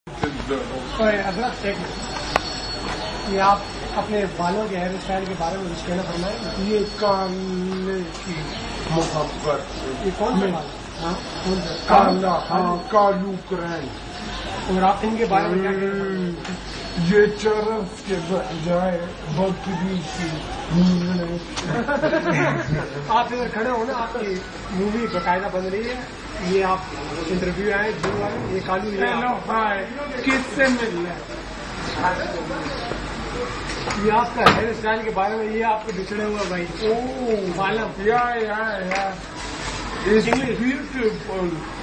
अदरक ये आप अपने बालों के हेयर स्टाइल के बारे में कुछ कहना फरमाएं? ये काले की मोहब्बत। ये कौन सा बाल? हाँ कौन सा? काला, हाँ कालू करैन। और आप इनके बारे में क्या कहना? ये चरस के बजाय बकरी की। आप इधर खड़े हो ना, आपकी मूवी बकायदा बन रही है, ये आप इंटरव्यू आए जो आए, ये कालू हेलो हाय, किससे मिल रहे? ये आपका हेयर स्टाइल के बारे में, ये आपको बिछड़े हुआ भाई। ओह मालूम? या It's beautiful.